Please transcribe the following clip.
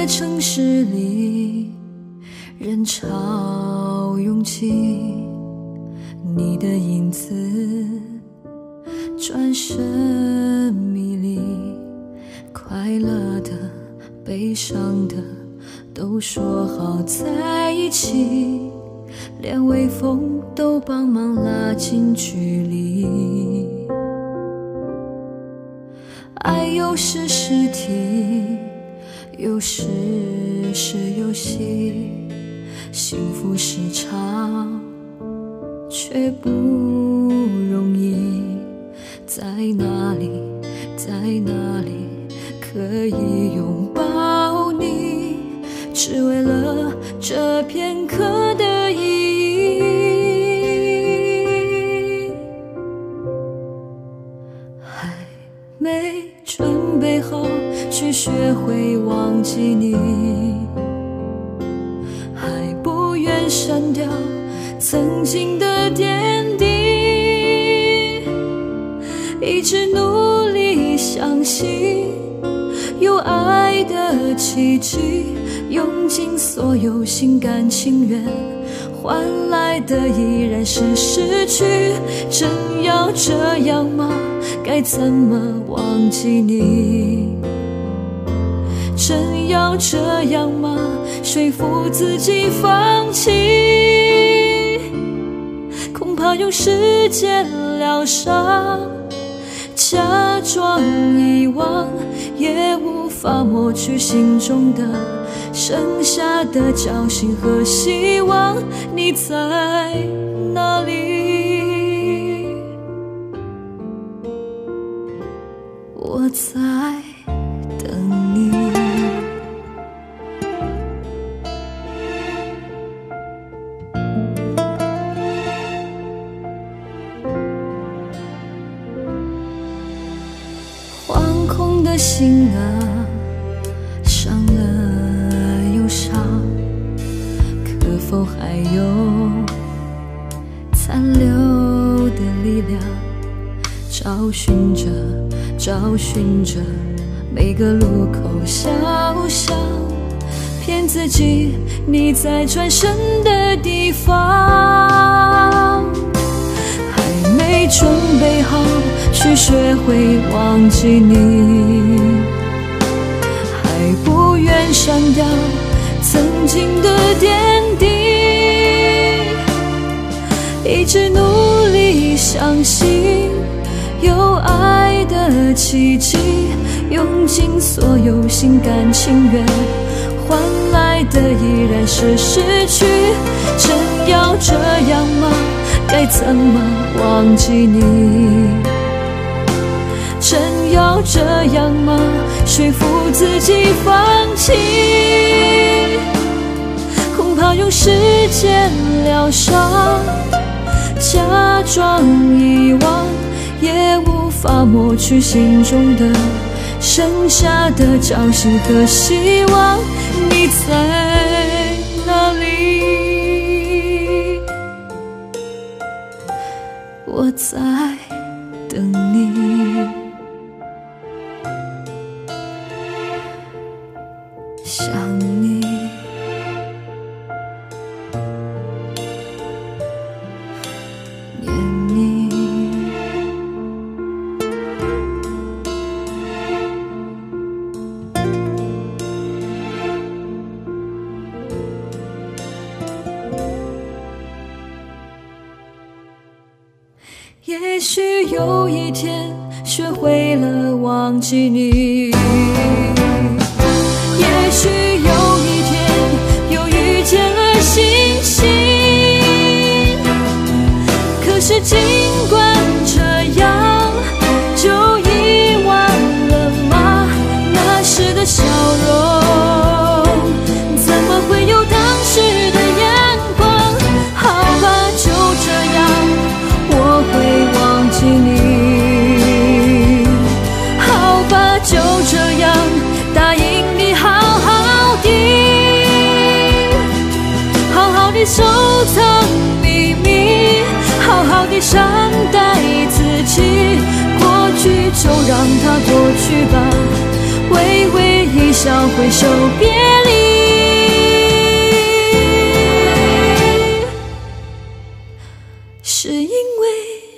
的城市里，人潮拥挤，你的影子转身迷离，快乐的悲伤的都说好在一起，连微风都帮忙拉近距离。爱有时是题，有时是游戏，幸福时常却不容易。在哪里，在哪里可以拥抱你，只为了这片刻的意义。还没准备好去学会忘记你，还不愿删掉曾经的点滴，一直努力相信有爱的奇迹，用尽所有心甘情愿，换来的依然是失去。真要这样吗？该怎么忘记你？真要这样吗？说服自己放弃，恐怕用时间疗伤，假装遗忘，也无法抹去心中的剩下的侥幸和希望。你在哪里？我在等你。惶恐的心啊，伤了又伤，可否还有残留的力量？找寻着，找寻着，每个路口小巷，骗自己你在转身的地方。还没准备好去学会忘记你，还不愿删掉曾经的点滴，一直努力相信有爱的奇迹，用尽所有心甘情愿，换来的依然是失去。真要这样吗？该怎么忘记你？真要这样吗？说服自己放弃，恐怕用时间疗伤，假装遗忘，也无法抹去心中的剩下的侥幸和希望。你在哪里？我在等你，想你。也许有一天学会了忘记你，也许有一天又遇见了星星，可是尽管这样，就遗忘了吗？那时的笑容，怎么会有当时的眼光？好吧，就这样，我会忘记你。好吧，就这样，答应你好好的，好好的收藏秘密，好好的善待自己。过去就让它过去吧，微微一笑笑挥手别离。是因为